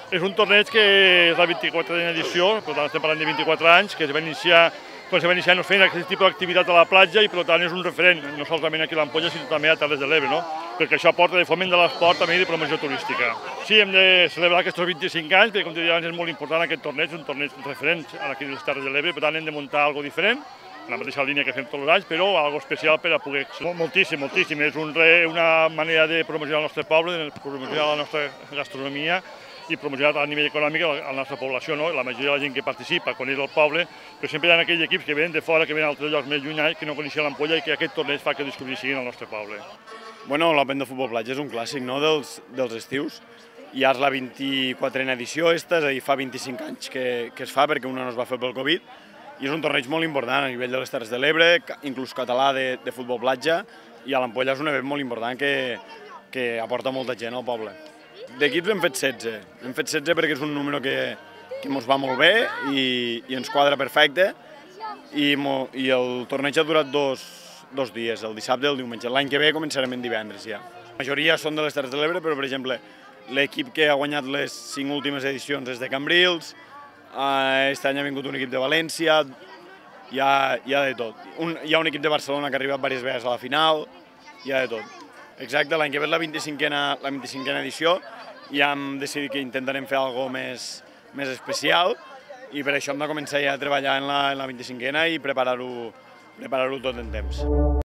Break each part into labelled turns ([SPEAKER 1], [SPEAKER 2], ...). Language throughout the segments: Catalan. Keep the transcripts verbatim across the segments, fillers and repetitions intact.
[SPEAKER 1] És un torneig que és la vint-i-quatrena edició, per tant estem parlant de vint-i-quatre anys, que es va iniciar quan se va iniciar fent aquest tipus d'activitat a la platja i per tant és un referent, no solament aquí a l'Ampolla, sinó també a Terres de l'Ebre, no? Perquè això aporta de foment de l'esport també i de promoció turística. Sí, hem de celebrar aquests vint-i-cinc anys, perquè com te deia abans és molt important aquest torneig, un torneig referent aquí a les Terres de l'Ebre, per tant hem de muntar alguna cosa diferent, en la mateixa línia que fem tots els anys, però algo especial per a poder... Moltíssim, moltíssim, és un re, una manera de promocionar el nostre poble, de promocionar la nostra gastronomia i promocionar a nivell econòmic a la nostra població, no? La majoria de la gent que participa coneix el poble, però sempre hi ha aquells equips que venen de fora, que venen a altres llocs més llunyans, que no coneixien l'Ampolla i que aquest torneig fa que descobrissin el nostre poble.
[SPEAKER 2] Bueno, l'Open de Futbol Platja és un clàssic, no?, dels, dels estius. Ja és la vint-i-quatrena edició, esta, és a dir, fa vint-i-cinc anys que, que es fa, perquè una no es va fer pel Covid, i és un torneig molt important a nivell de les Terres de l'Ebre, inclús català de, de futbol platja, i a l'Ampolla és un event molt important que, que aporta molta gent al poble. D'equips hem fet setze. Hem fet setze perquè és un número que, que ens va molt bé i, i ens quadra perfecte. I, mo, i el torneig ha durat dos, dos dies, el dissabte i el diumenge. L'any que ve començarem en divendres ja. La majoria són de les Terres de l'Ebre, però per exemple l'equip que ha guanyat les cinc últimes edicions és de Cambrils, aquest any ha vingut un equip de València, hi ha, hi ha de tot. Un, hi ha un equip de Barcelona que ha arribat diverses vegades a la final, hi ha de tot. Exacte, l'any que ve és la vint-i-cinquena edició i hem decidit que intentarem fer alguna cosa més, més especial i per això hem de començar ja a treballar en la, en la vint-i-cinquena i preparar-ho preparar-ho tot en temps.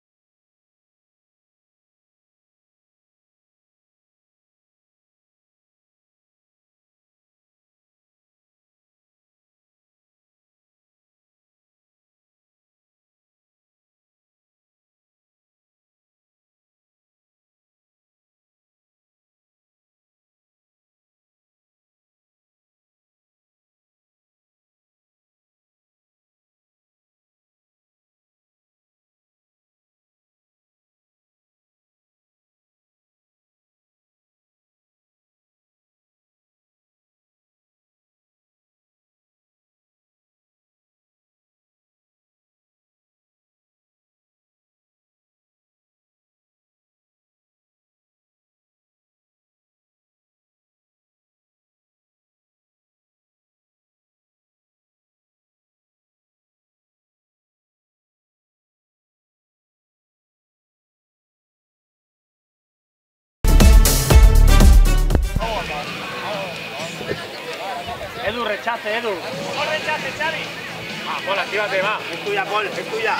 [SPEAKER 3] Edu, rechace, Edu. Pol, rechace, Xavi. Ah, Pol, actívate, va. Es tuya, Pol, es tuya.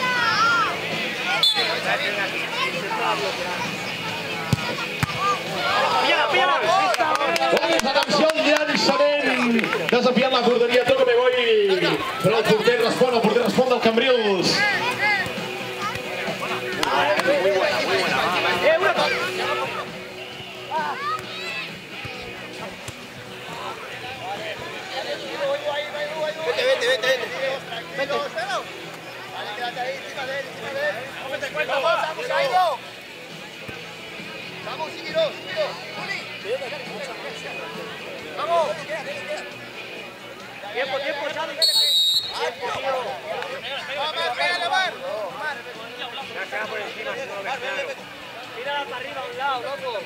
[SPEAKER 3] Píllala, píllala.
[SPEAKER 4] Doncs atenció al llançament, desafiant la porteria, toca me voy, però el porter respon, el porter respon del Cambrils.
[SPEAKER 3] Muy buena, muy buena. Eh, una cosa.
[SPEAKER 5] Vete, vete, vete, vete. Vete. Vale, quédate ahí, encima de él, encima de él. Vamos, vamos, Saído. Vamos, síguelo, síguelo. Vamos.
[SPEAKER 3] Tiempo, tiempo, Xavi.
[SPEAKER 5] Vamos, pégale, Mar.
[SPEAKER 3] Saca por encima, si no lo ves claro. Tírala para arriba a un lado, loco.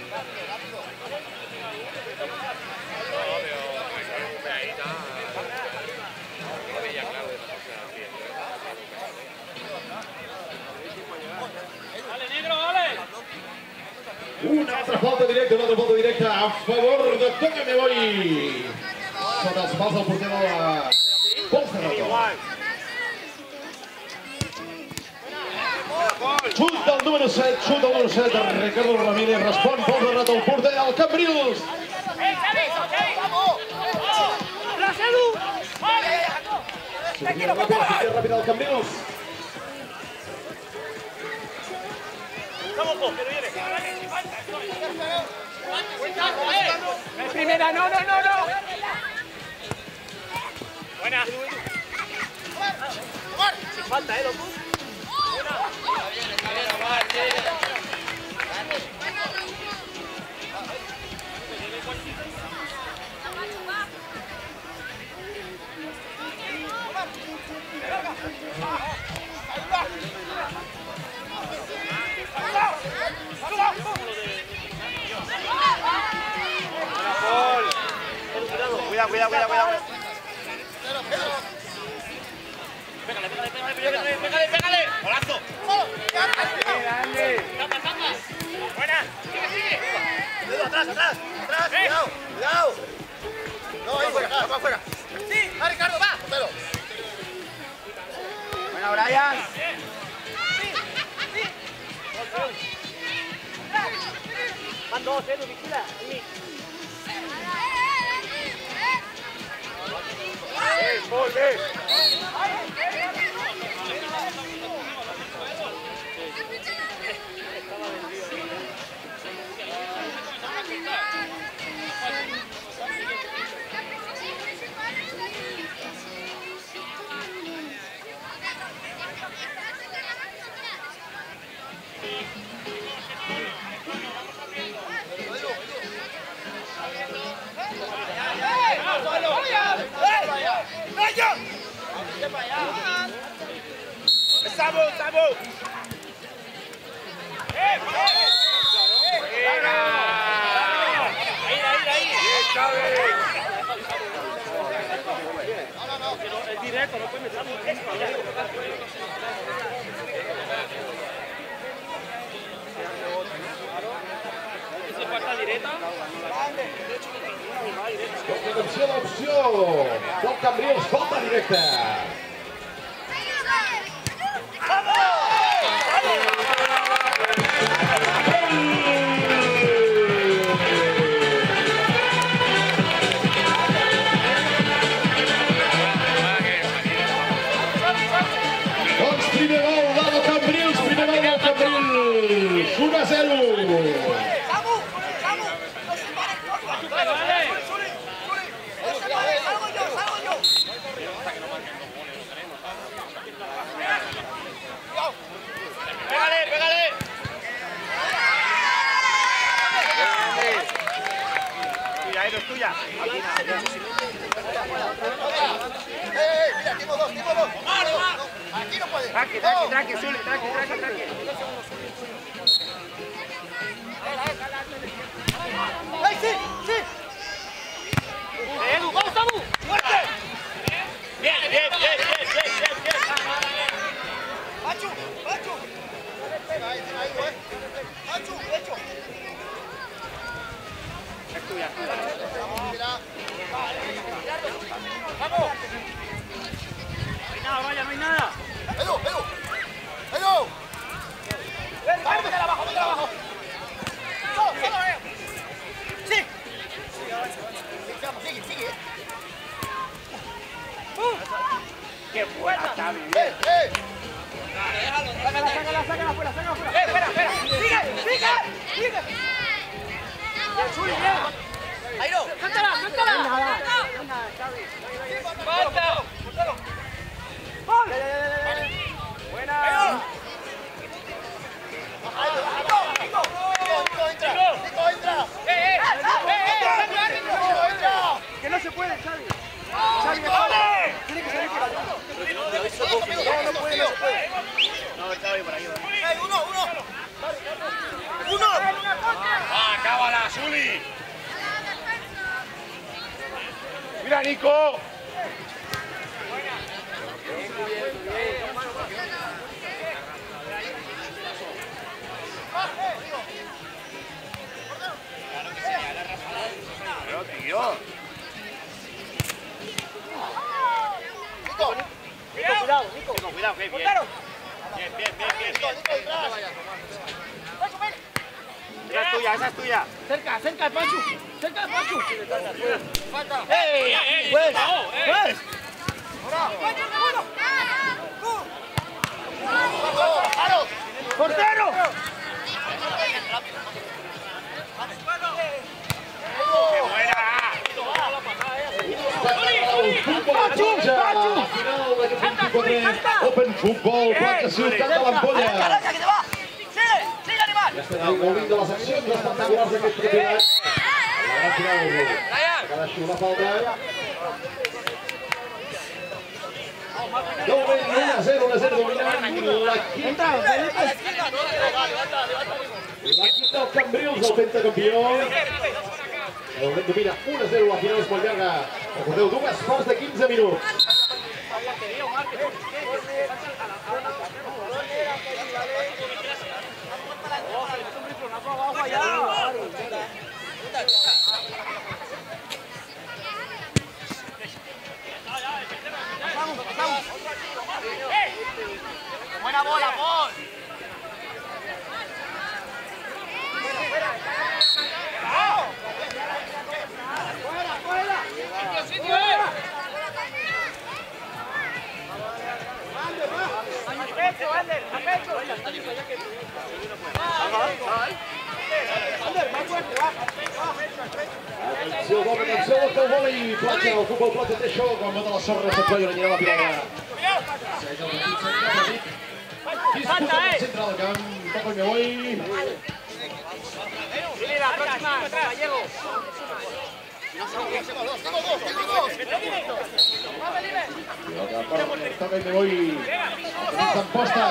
[SPEAKER 4] Una altra falta directa, una altra falta directa a favor de Toca me voy. Sota els pals del porter de la Pols de Roca. Xut del número set, xut del número set de Ricardo Ramírez, respon Pols de Roca, el porter del Cambrils. Sortida ràpida, sortida ràpida del Cambrils.
[SPEAKER 3] Vamos, Pol, que viene. Primera, no, no, no, no. Buena. Sin falta, eh, loco. cuidado, cuidado, cuidado, cuidado. Pégale, pégale, pégale, pégale, pégale, pégale. Golazo. Tapa, tapa. Buena. Sigue, sigue.
[SPEAKER 5] Dedo atrás, atrás, atrás, cuidado, cuidado. No, ahí fuera, atrás, fuera. Sí, va Ricardo, va. Portero.
[SPEAKER 3] Buena, Brian. Van dos, Edu, vigila. Gol, eh.
[SPEAKER 5] ¡Sabo, Sabo! ¡Eh!
[SPEAKER 3] Ahí, ahí, ahí. Es directo, no puede meter mucho. ¿Eso falta directa?
[SPEAKER 4] Opció d'opció del Cambrils, falta directa. Doncs primer gol del Cambrils, primer gol del Cambrils, u a zero.
[SPEAKER 5] ¡Samu! ¡Samu! ¡No se paren, por favor! ¡Suli! ¡Suli! ¡Salgo yo, salgo yo!
[SPEAKER 3] ¡Pégale, pégale! Tuya, Edu, es tuya.
[SPEAKER 5] ¡Eh, eh! ¡Mira, tengo dos, tengo dos! ¡Aquí no puede!
[SPEAKER 3] Tranqui, tranqui, tranqui, Zuli, tranqui, tranqui, tranqui.
[SPEAKER 5] ¡Ay, sí! ¡Sí!
[SPEAKER 3] Edu, vamos, Samu.
[SPEAKER 5] ¡Fuerte!
[SPEAKER 3] Bien, bien, bien, bien, bien, bien, bien.
[SPEAKER 5] ¡Pachu! ¡Pachu! Ahí, ahí, güey. ¡Pachu! ¡Hecho!
[SPEAKER 3] Es tuya.
[SPEAKER 5] Mira.
[SPEAKER 3] ¡Vamos! No hay nada, vaya, no hay nada.
[SPEAKER 5] ¡Edu, Edu! ¡Edu! ¡Vamos, métela abajo, métela abajo! ¡Solo, solo, eh! ¡Sí! Sigue, sigue.
[SPEAKER 3] ¡Qué buena!
[SPEAKER 5] ¡Eh, eh!
[SPEAKER 3] Sácala, sácala, sácala fuera, sácala fuera. ¡Eh, espera, espera!
[SPEAKER 5] ¡Sigue, sigue! ¡Sigue!
[SPEAKER 3] ¡Bien, Zuli, bien!
[SPEAKER 5] ¡Ahí no!
[SPEAKER 3] ¡Cántala, cántala! ¡Falta! ¡Gol! ¡Buena!
[SPEAKER 5] ¡Nico, Nico, entra! ¡Nico, entra!
[SPEAKER 3] ¡Eh, eh! ¡Eh, eh!
[SPEAKER 5] ¡Nico, entra!
[SPEAKER 3] ¡Que no se puede, Xavi! ¡Xavi, ¡vale! Tiene que salir por ahí.
[SPEAKER 5] No, no puede, no se puede.
[SPEAKER 3] No, Xavi, por ahí.
[SPEAKER 5] ¡Eh, uno, uno! ¡Uno!
[SPEAKER 3] ¡Ah, cábala, Zuli!
[SPEAKER 1] ¡Mira, Nico!
[SPEAKER 3] Pero, tío.
[SPEAKER 5] ¡Nico!
[SPEAKER 3] Nico, cuidado, Nico. Nico, cuidado, que bien. Bien, bien, bien, bien.
[SPEAKER 5] ¡Nico, Nico, detrás!
[SPEAKER 3] Esa es tuya, esa es tuya. Cerca, cerca, Pachu. Cerca, Pachu.
[SPEAKER 5] ¡Falta!
[SPEAKER 3] ¡Ey! ¡Ey! ¡Pues! ¡Pues!
[SPEAKER 5] ¡Claro!
[SPEAKER 3] ¡Portero! ¡Qué buena!
[SPEAKER 4] Futbol platja, la final d'aquest vint-i-quatre Open Futbol Platja Ciutat de l'Ampolla.
[SPEAKER 5] ¡Caraca, que te va! ¡Sigue! ¡Sigue, animal!
[SPEAKER 4] Ja estem gaudint de les accions espectaculars d'aquest campionat. La gran final, Cadaixo la falta. De moment, u a zero, u a zero dominant l'equip. L'equip del Cambrils, el pentacampió. De moment domina u a zero, la final és molt llarga. Recordeu, dues parts de quinze minuts.
[SPEAKER 5] Buena bola, Paul. ¡Fuera, fuera! ¡Sitio, sitio, eh! ¡Al pecho, Ander! ¡Al pecho! Ander, más fuerte, va.
[SPEAKER 4] Atenció, doble, atenció, que el vòlei platja, el futbol platja té això, quan mata la sorra, se'n colla, anirà la pilota. Segueix el partit, segueix el partit. Disputa al centre del camp, toca el Meoi.
[SPEAKER 3] Mira, próxima, Gallego.
[SPEAKER 4] Pilota per, toca el Meoi. Tenim d'emposta.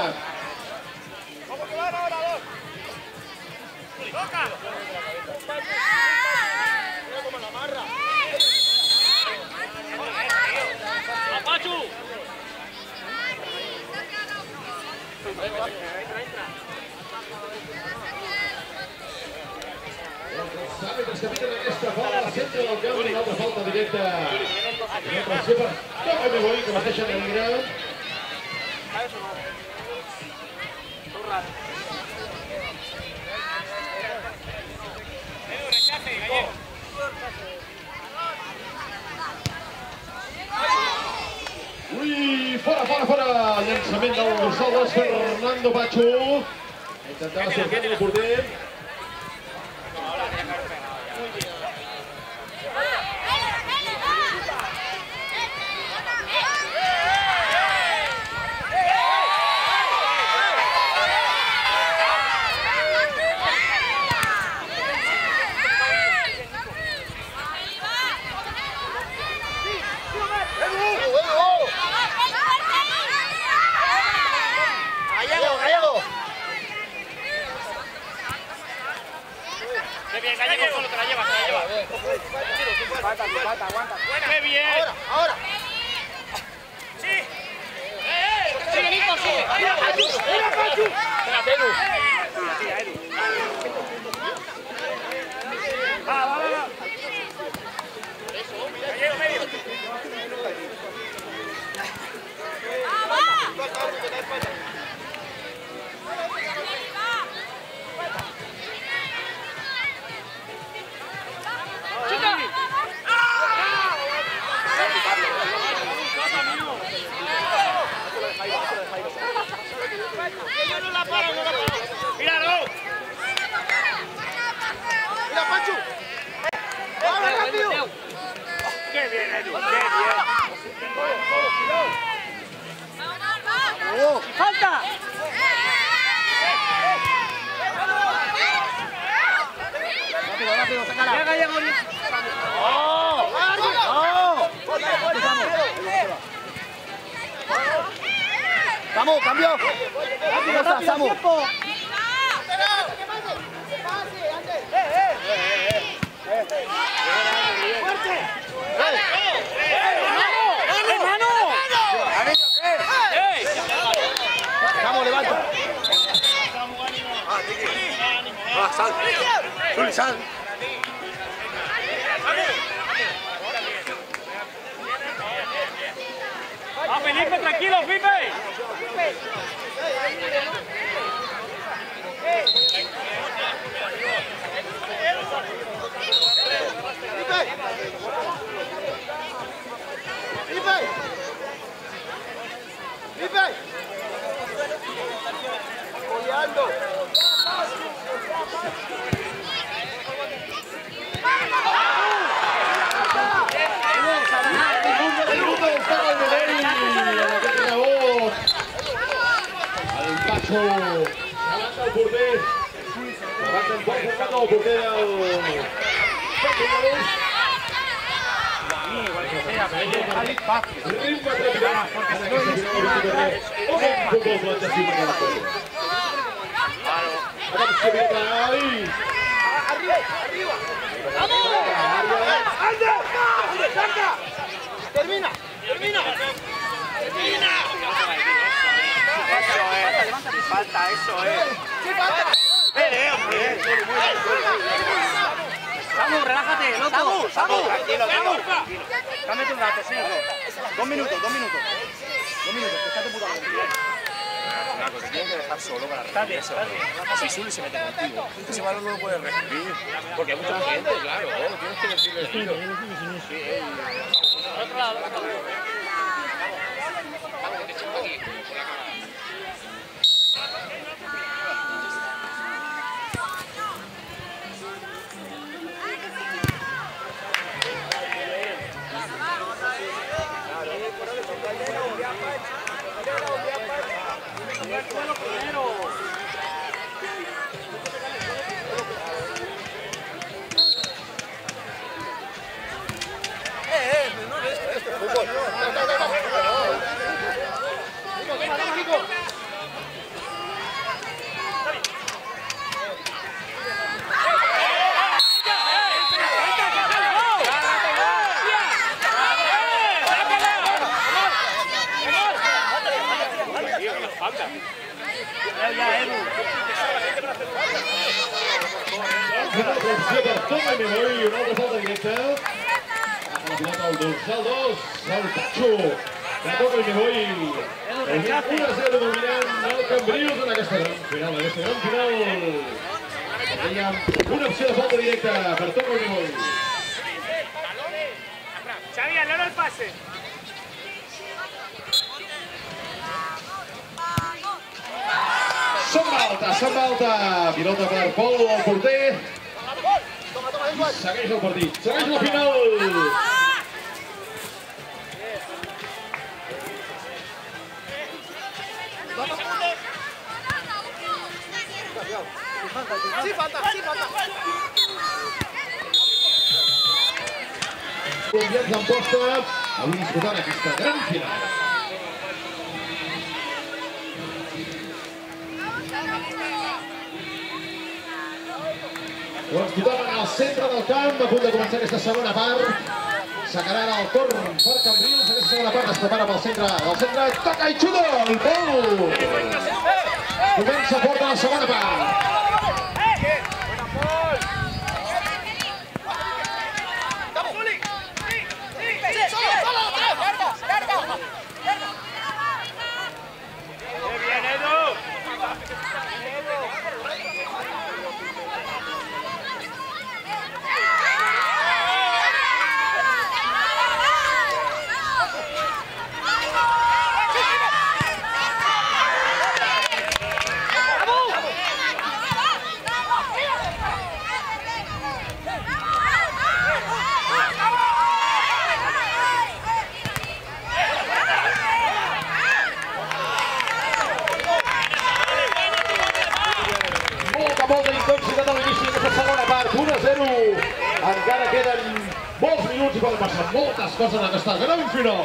[SPEAKER 3] Toca. Pachu.
[SPEAKER 4] Els àrbitres que piquen aquesta falta al centre del camp, una altra falta directa. Una pressió per toca el Meoi, que mateixa negra. Ui, fora, fora, fora! Llançament del Salvador Fernando Pachu. Intentava sortir el porter.
[SPEAKER 5] Gallego, Gallego.
[SPEAKER 3] Qué bien, Gallego, solo te la llevas, te la llevas.
[SPEAKER 5] Aguanta, aguanta, aguanta.
[SPEAKER 3] ¡Qué bien!
[SPEAKER 5] Ahora, ahora.
[SPEAKER 3] ¡Sí! ¡Eh, eh! ¡Sigue, Nico, sigue!
[SPEAKER 5] ¡Mira, Pachu! ¡Mira, Pachu!
[SPEAKER 3] Espérate, Edu. Va, va, va, va. Gallego, medio. ¡Míralo!
[SPEAKER 5] ¡Mira, Pachu! ¡Ahora, rápido!
[SPEAKER 3] ¡Qué bien, Edu! ¡Qué bien! ¡Falta!
[SPEAKER 5] Rápido, rápido, sácala.
[SPEAKER 3] ¡Ya, Gallego!
[SPEAKER 5] ¡Oh! ¡Oh! Samu, cambio. Rápido, rápido, Samu. ¡Fuerte!
[SPEAKER 3] ¡Hermano!
[SPEAKER 5] Samu, levanta. Ah, sal. Suli, sal.
[SPEAKER 3] ¡Va, Felipe, tranquilo, Felipe!
[SPEAKER 5] Felipe. Felipe. Apoyando.
[SPEAKER 4] El grupo del Estado de Medellín, en aquest rebot. El Pacho, davant del porter. Davant del Juan Fernando, el porter del... Ritme trepidat. Futbol platja, sí, perquè la cosa. Atenció, Vieta, ai!
[SPEAKER 5] Arriba, arriba. ¡Vamos! ¡Anda! ¡Anda!
[SPEAKER 3] falta, eso, eh. ¡Sí, falta! ¡Eh, hombre! Samu, relájate, loco. Samu, Samu. Tranquilo, tranquilo. Cámete un rato, sí. Dos minutos, dos minutos. Dos minutos, que estate puta madre. Flaco, te tienes que dejar solo para recibir eso. Si Suli se mete contigo, ese balón no lo puedes recibir. Porque hay mucha gente, claro. Tienes que decirle tiro. Al otro lado, al otro lado.
[SPEAKER 4] Toma i me voy, una altra falta directa. Agafa la pilota el dorsal dos, el Patxo. De Toma i me voy. un a zero dominant el Cambrils en aquesta gran final, en aquesta gran final. Teníem una opció de falta directa per Toma i me voy.
[SPEAKER 3] Xavi, aneu al passe.
[SPEAKER 4] Se'n va alta, se'n va alta. Pilota per Pol, el porter. Segueix el partit, segueix la final.
[SPEAKER 5] Sí, falta, sí, falta.
[SPEAKER 4] Colombians en posta, avui disputant aquesta gran final. Doncs tothom en el centre del camp, a punt de començar aquesta segona part. Sacarà el torn per Cambrils, aquesta segona part es prepara pel centre del centre, toca i xuta, el Pol! Comença fort a la segona part. Molta intensitat a l'inici d'aquesta segona part, un a zero. Encara queden molts minuts i poden passar moltes coses en aquesta gran final.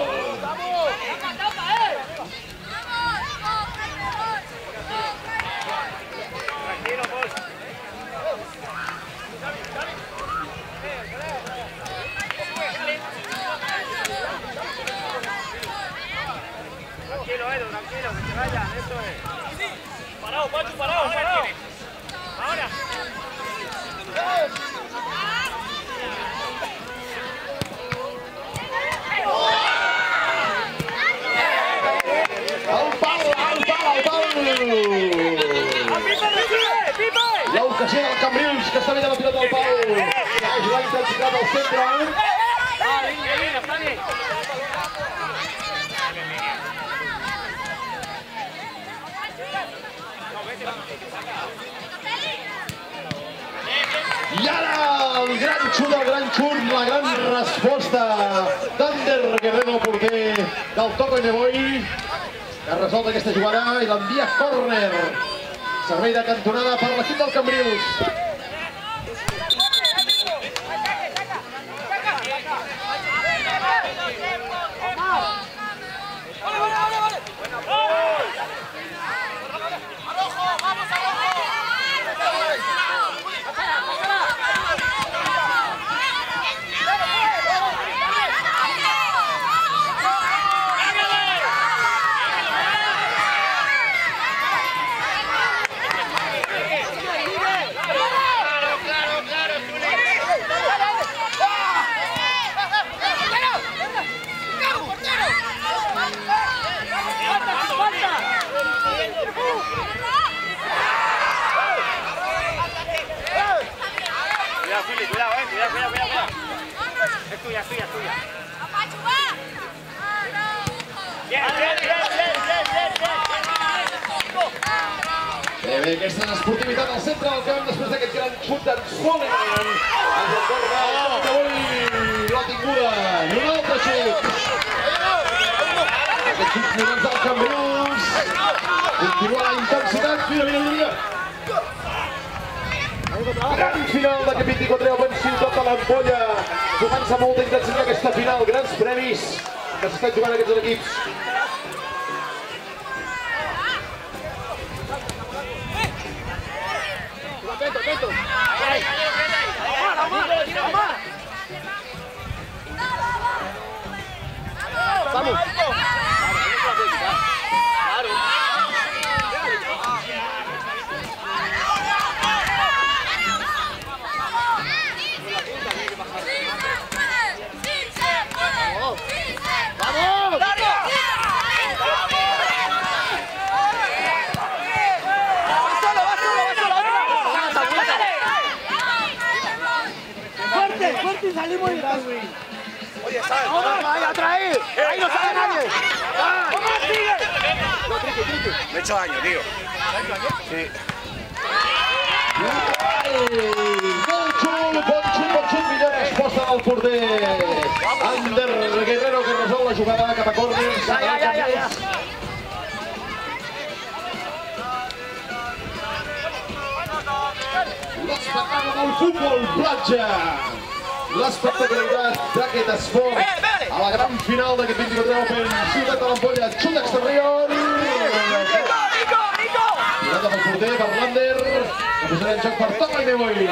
[SPEAKER 3] Tranquilo, Edu, tranquilo, que se vayan, eso es. Parado, Pachu, parado, parado. Ahora.
[SPEAKER 4] El pal, el pal, el pal! L'ocasió del Cambrils, que està bé de la pilota del pal. Segueix la intensitat al centre.
[SPEAKER 3] Ah, vinga, vinga, està bé.
[SPEAKER 4] I ara el gran xut, el gran xut, la gran resposta d'Ander Guerrero, porter del Toma i me voy, que ha resolt aquesta jugada i l'envia a córner. Servei de cantonada per l'equip del Cambrils.
[SPEAKER 3] tuya, es tuya, es tuya. Bien, bien, bien, bien, bien, bien.
[SPEAKER 4] Bé, aquesta esportivitat al centre del camp després d'aquest gran xut d'en Soliman. Es retorna avui la tinguda. I un altre xut. Aquests xuts finals del Cambrils. Continua la intensitat. Mira, mira, mira. Gran final d'aquest vint-i-quatre Open Ciutat de l'Ampolla. Jugant-se amb molta intensitat aquesta final. Grans premis que s'estan jugant aquests equips.
[SPEAKER 5] Atento, atento. Vamos. Salimos y oye, ¿sabes? ¡Vaya, trae! ¡Ahí no sale nadie! ¿Cómo sigue? No, triqui, triqui. Me he hecho daño, tío. Sí.
[SPEAKER 4] Molt xul, bon xut, bon xut, millor resposta del porter. Ander Guerrero que resol la jugada cap a córner.
[SPEAKER 5] Ja, ja, ja, ja, ja.
[SPEAKER 4] L'espectacle del futbol platja. L'espectacularitat d'aquest esport a la gran final d'aquest vint-i-quatre Open Ciutat de l'Ampolla. Xut exterior. Mirada pel porter, per l'Ander, que posarà en joc per Toca i Neboi.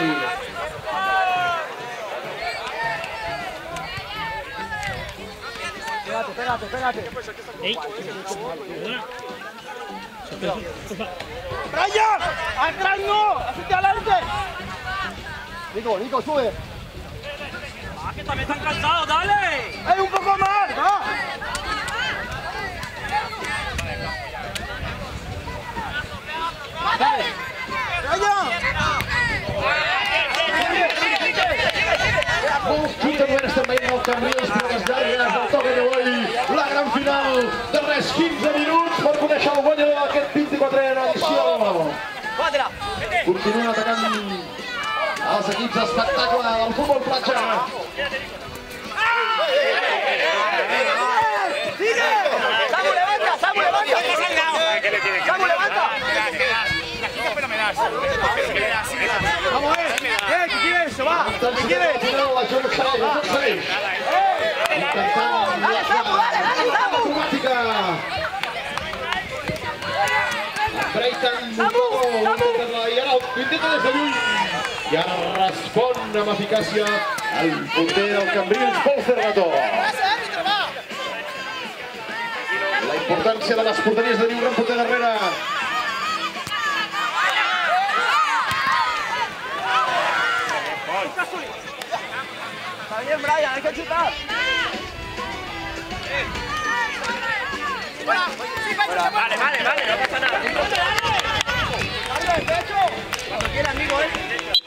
[SPEAKER 5] Pégate, pégate, pégate.
[SPEAKER 1] Ei!
[SPEAKER 5] ¡Brian! ¡Atrás no! ¡Hacia adelante! Nico, Nico, sube.
[SPEAKER 3] ¡Ah, que también están cansados, dale!
[SPEAKER 5] ¡Hay un poco más! ¡Va! ¡Dale! ¡Brian!
[SPEAKER 4] Molts juntament estem veient el Cambrils, però les llargues del Toca i Neboi. La gran final de res quinze minuts per conèixer el guanyador d'aquest vint-i-quatrè edició. Continuen atacant els equips d'espectacle del futbol platja.
[SPEAKER 5] ¡Sigue! ¡Samu, levanta! ¡Samu, levanta! ¡Samu, levanta! ¡Vamos, eh! ¡Eh, que quiere eso, va! ¿Qué quiere?
[SPEAKER 4] La Jorge Saez, la Jorge Saez. Intentant la acrobàtica. Breiten un poco, i ara ho intenta des de lluny. I ara respon amb eficàcia el porter del Cambrils, Pol Cerrato. La importància de les porteries de tenir un gran porter darrere.
[SPEAKER 5] Está bien, Brian, hay que chutar.
[SPEAKER 3] Vale, vale, vale, no pasa nada.
[SPEAKER 5] ¡Arriba el pecho!
[SPEAKER 3] Cuando quiera, amigo, eh.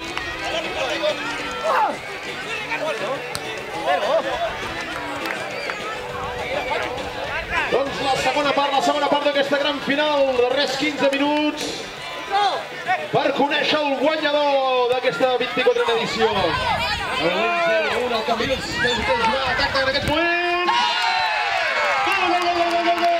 [SPEAKER 4] Doncs la segona part, la segona part d'aquesta gran final, de res quinze minuts, per conèixer el guanyador d'aquesta vint-i-quatrena edició. El zero un, el Cambrils, que és el jugar ataca en aquests moments. Gol, gol, gol, gol, gol, gol!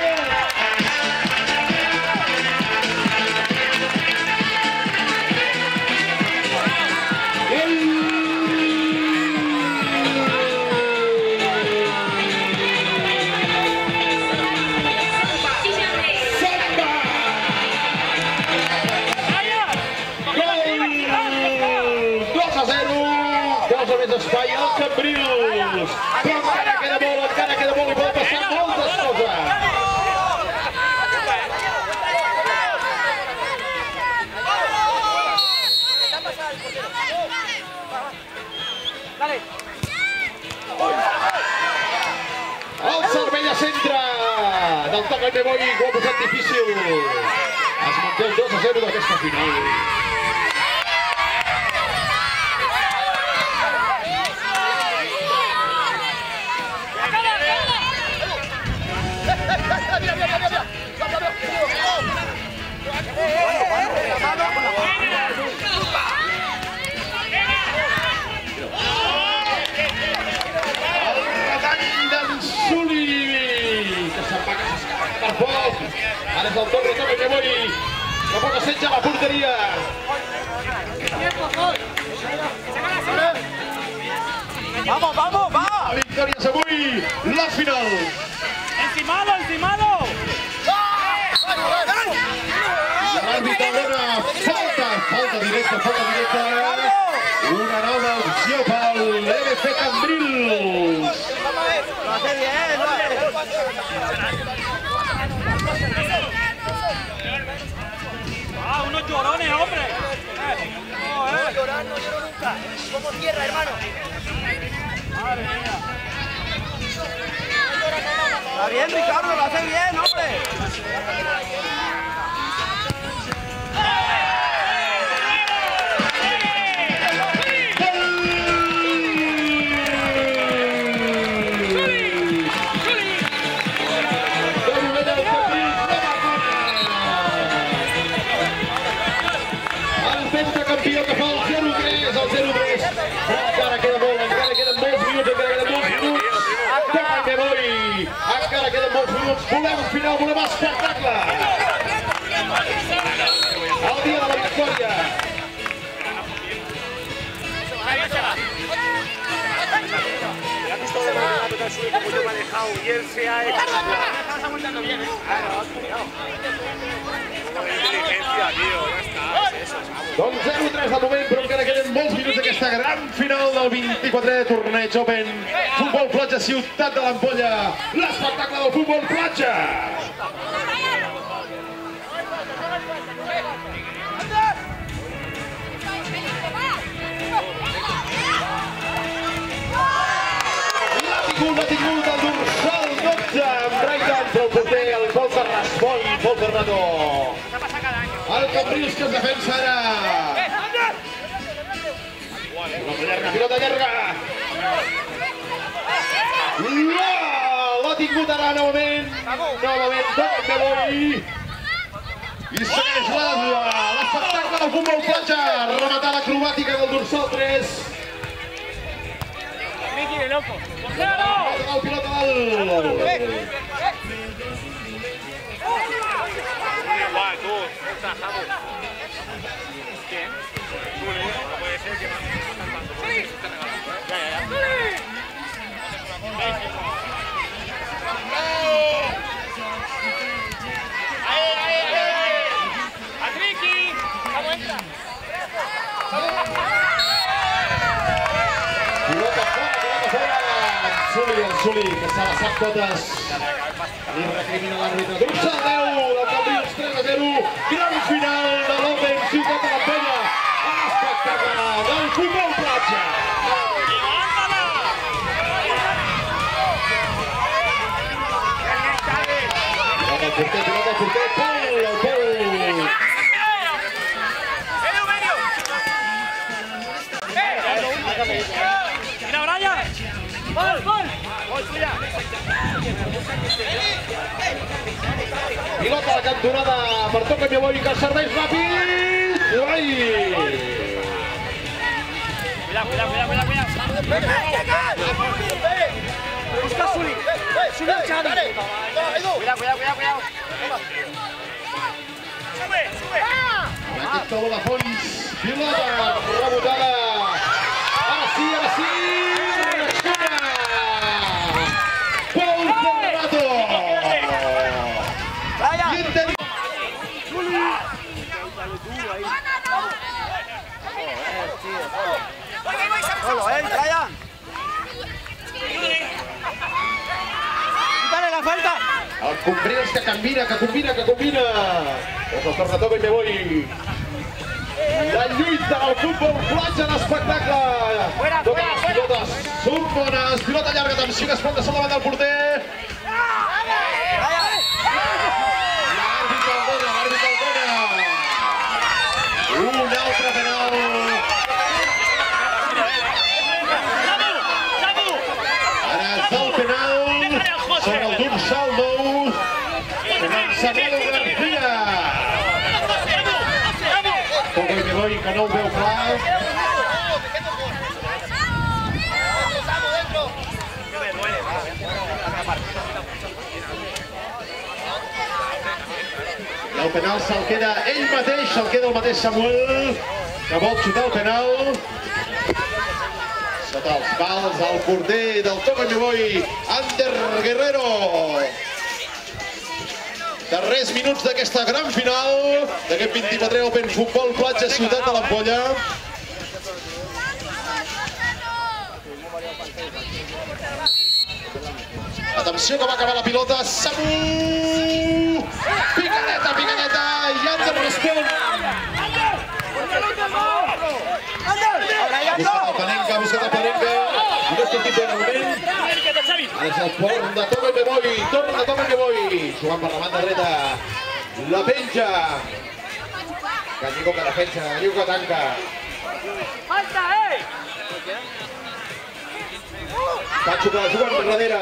[SPEAKER 4] Espai al Cambrils, però encara queda molt, encara queda molt i poden passar moltes coses. El servei a centre del Toca i Neboi, que ho ha posat difícil. Es manté el dos a zero d'aquesta final. Ara és el torn de Tope que vull, que pot assetjar la porteria.
[SPEAKER 3] Vamos, vamos, va!
[SPEAKER 4] La victòria és avui, la final.
[SPEAKER 3] Encimado, encimado!
[SPEAKER 4] L'àrbitre dona falta, falta directa, falta directa. Una nova opció pel L F Cambrils.
[SPEAKER 3] Lo hace bien, lo hace bien. ¡Ah, unos llorones, hombre! No, eh. Llorar no lloro nunca. Como tierra, hermano. Madre mía. Está bien, Ricardo, lo hace bien, hombre.
[SPEAKER 4] Campió que fa el zero tres, el zero tres. Encara queda molt, encara queden molts minuts, encara queden molts minuts. Toma que voy. Encara queden molts minuts. Volem final, volem espectacle. El dia de la victòria.
[SPEAKER 5] ¿Has visto de la pelota suya como yo me he dejado y él se ha hecho? Está aguantando bien, ¿eh? Claro, has cuidado. Inteligencia, tío, ya está. Es eso, chavo.
[SPEAKER 4] Doncs zero tres de moment, però encara queden molts minuts d'aquesta gran final del vint-i-quatrè Torneig Open. Futbol Platja, Ciutat de l'Ampolla. L'espectacle del futbol platja. L'ha tingut el dorsal dotze amb Brighton, però el porter, el gol que respon, Pol Fernando. El Cambrils que es defensa ara. Pilota llarga, pilota llarga. L'ha tingut ara novament. Novament, Tope que voy. I segueix l'espectacle del futbol platja. Rematar l'acrobàtica del dorsal tres.
[SPEAKER 3] Ricky, de loco.
[SPEAKER 4] El pilota del...
[SPEAKER 5] Igual, tú, está, Javo. ¿Quién? Zuli, no puede ser que más cantando. Ya, ya, ya. ¡Ahí, ahí, ahí! ¡A Ricky! ¡Vamos, entra!
[SPEAKER 4] Pilota fora, pilota fora. Zuli, el Zuli, que se la sap totes. I recrimina l'àrbitre. Dorsal deu del Cambrils, tres a zero. Gran final de l'Open Ciutat de l'Ampolla. Espectacle del futbol platja. Pilota al porter, pilota al porter. Pol, el Pol.
[SPEAKER 3] Mira, Brian. Gol, gol. Gol tuya.
[SPEAKER 4] Pilota a la cantonada per Tope que voy, que serveix ràpid. Ai!
[SPEAKER 3] Cuidado, cuidado, cuidado, cuidado. Busca a Zuli. Zuli al Xavi. Cuidado, cuidado, cuidado, cuidado. Sube, sube.
[SPEAKER 4] Aquest Tolo de fons. Pilota rebotada. Ara sí, ara sí. Pol Fernando.
[SPEAKER 3] Brian.
[SPEAKER 4] Zuli.
[SPEAKER 3] Solo, eh, Brian. Quítale la falta.
[SPEAKER 4] El Cambrils que combina, que combina, que combina. És el torn de Tope que voy. La lluita del futbol platja, l'espectacle. Totes les pilotes són bones. Pilota llarga, atenció, que es pot deixar davant del porter. L'àrbitre el dona, l'àrbitre el dona. Un altre penal. Ara és el penal sobre el dorsal nou. Samuel García. Toco i me voy, que no ho veu clar. I el penal se'l queda ell mateix, se'l queda el mateix Samuel, que vol xutar el penal. Sota els pals, el porter del Toco i me voy, Ander Guerrero. Darrers minuts d'aquesta gran final, d'aquest vint-i-quatre Open Futbol Platja Ciutat de l'Ampolla. Atenció que va acabar la pilota, Samu! Picadeta, picadeta, i Ander respon. Buscat el Panenca, buscat el Panenca. I no és tot tipus de moment. Ara és el torn de Toco i me voy, torn de Toco i me voy. Jugant per la banda dreta, la penja. Gallego que defensa, Gallego que tanca.
[SPEAKER 3] Falta, eh!
[SPEAKER 4] Patxo que la juga per darrere.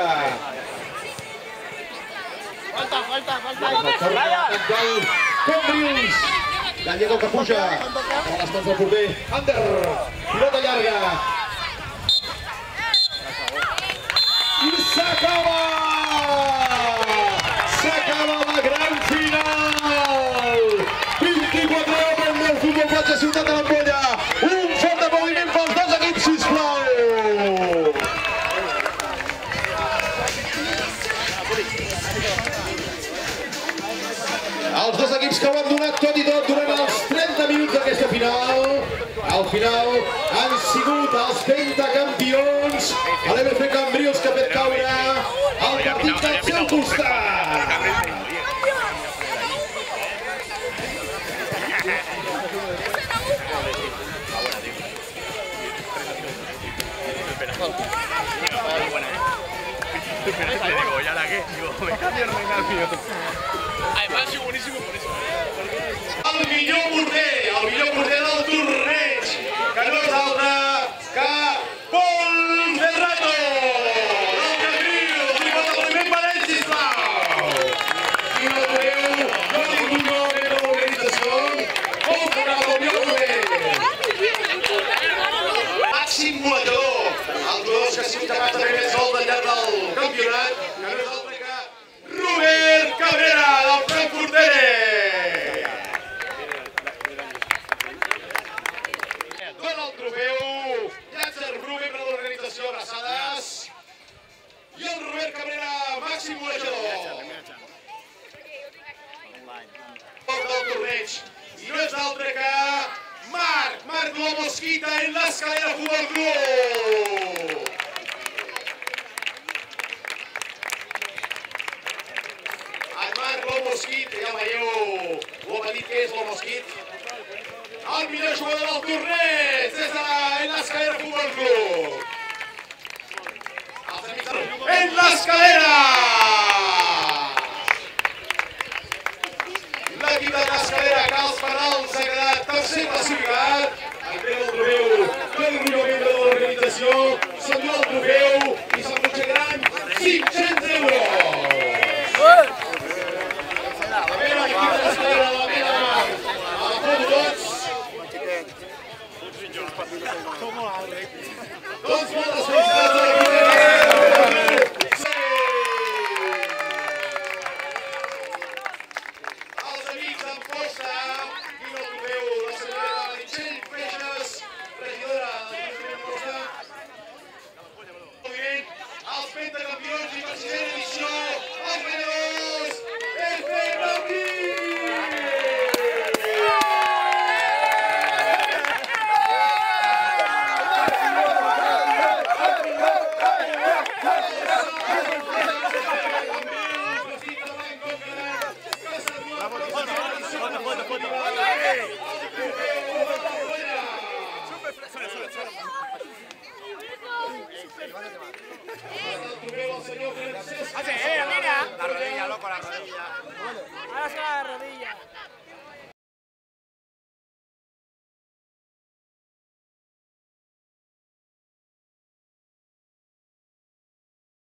[SPEAKER 3] Falta, falta, falta.
[SPEAKER 4] El torn central, Cambrils. Gallego que puja a les mans del porter. Ander, pilota llarga. I s'acaba! S'acaba la gran final! vint-i-quatre Open del Futbol Platja Ciutat de l'Ampolla. Un fort de moviment pels dos equips, sisplau! Els dos equips que ho han donat tot i tot durant els trenta minuts d'aquesta final. Al final han sigut els pentacampions, l'M F Cambrils, que ha fet caure el partit del seu costat.
[SPEAKER 5] Le digo, ¿ya la qué? Digo, me cambio el reinacio. Además, es buenísimo por eso.
[SPEAKER 4] El millor porter, el millor porter del torneig, que no és altre que Pol Ferrato, del Cambrils. I pot aplaudiment per ell, sisplau. I no podeu, no ningú no ve de l'organització. Pol Ferrato, el millor porter. Màxim golejador, el jugador que ha sigut capaç de fer més gols al llarg del campionat, que no és altre que Robert Cabrera, del Frankfurt Tere. Dona el trofeu, Llàtzer Brugge per a l'organització, abraçades. I el Robert Cabrera, màxim golejador. Porta del torneig. I no és altre que Marc, Marc Lomosquita en l'Escalera Futbol Club. El Marc Lomosquit, ja veieu lo petit que és Lomosquit. El millor jugador del torneig des de l'Escalera Futbol Club. En l'Escalera! L'equip de l'Escalera, Carles Penals, ha quedat tercer classificat. Entrega el trofeu del millor membre de l'organització. S'endú el trofeu i se'n concebiran cinc-cents euros. A veure, l'equip de l'Escalera, la meva mà. A la foto tots. Doncs moltes felicitats a l'equip de l'Escalera. Els amics d'Amposta, i no el trofeu, la senyora Meritxell Freixas, regidora de l'Amposta. Els pentacampions i per sisena edició, els guanyadors, F Cambrils! El trofeu al senyor Fernández.